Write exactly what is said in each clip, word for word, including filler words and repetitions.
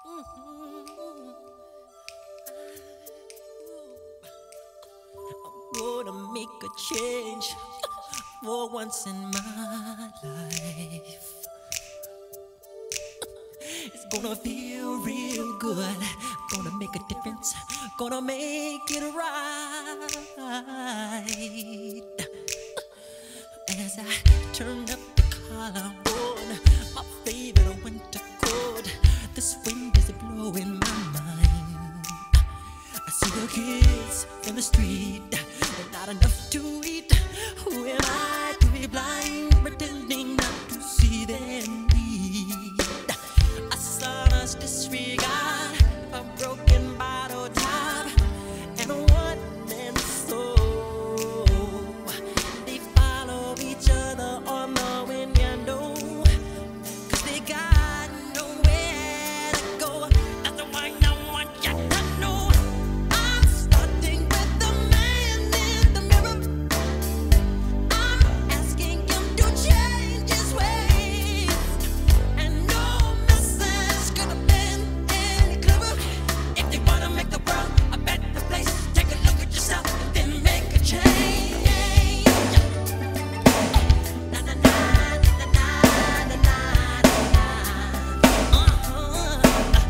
Gonna make a change for once in my life. It's gonna feel real good. Gonna make a difference. Gonna make it right. As I turn up the collar on my favorite winter coat, this wind is blowing my mind. I see the kids in the street, but not enough to eat. Who am I to be blind, pretending not to see their need? A son's disregard, a broken bottle top, and a one-man soul. They follow each other on the window, 'cause they got nowhere to go. That's the one I want you to know. I'm starting with the man in the mirror. I'm asking him to change his ways, and no message could have been any clearer. If you wanna make the world a better place, take a look at yourself and then make a change. Na na na na na na na na. Uh-huh.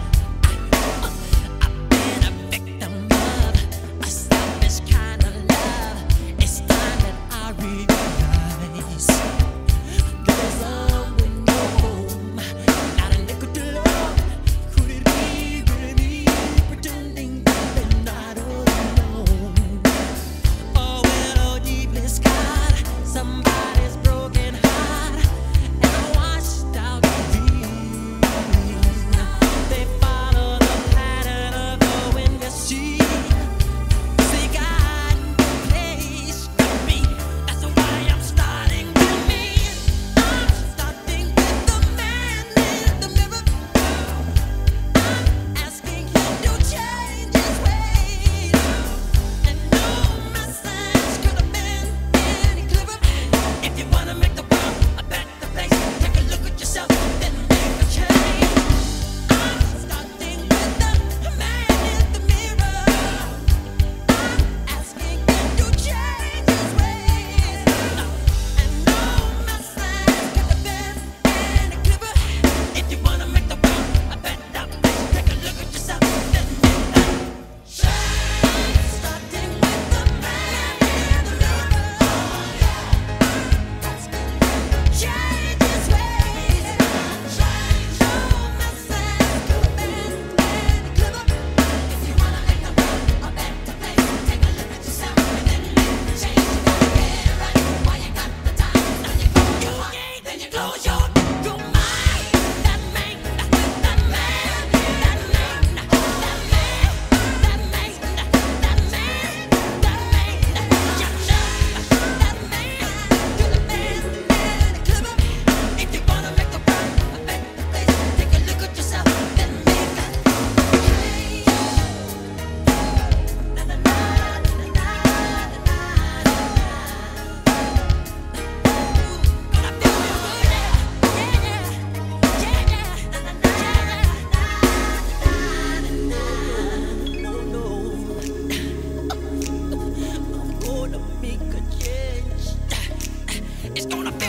I've been a victim of a selfish kind of love. It's time that I realize there's someone with no home, not a nickel to love. Could it be really me, pretending that they're not alone? Oh, well, oh, deeply scarred, somebody's broken heart, and a washed out dream. They follow the pattern of the wind you see. They got no place to be. That's why I'm starting with me. I'm starting with the man in the mirror. I'm asking him to change his ways, and no message could have been any clearer. If you wanna make the world a better place, take a look at yourself, then make a change. I'm starting with the man in the mirror. I'm asking him to change his ways, and no message could have been any clearer. If you wanna make the world a better place, take a look at yourself, then make a change. I'm starting with the man in the mirror. Asking him to change his ways, no message could have been any clearer. If you wanna make the world a better place, take a look at yourself and then make the change. You gotta get it right while you got the time. Now you close your heart, then you close your your mind. That man, that man, that man, that man, that man, that man, that man, you know, that man could have been any clearer. If you wanna make the world a better place, take a look at yourself, then make a change. Na na na na na na na. Gonna feel real good, yeah, yeah, yeah, yeah. Na na na na na na. No, no. I'm gonna make a change. It's gonna